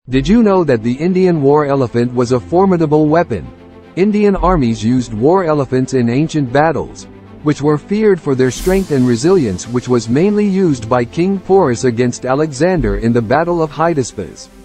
Did you know that the Indian war elephant was a formidable weapon? Indian armies used war elephants in ancient battles, which were feared for their strength and resilience, which was mainly used by King Porus against Alexander in the Battle of Hydaspes.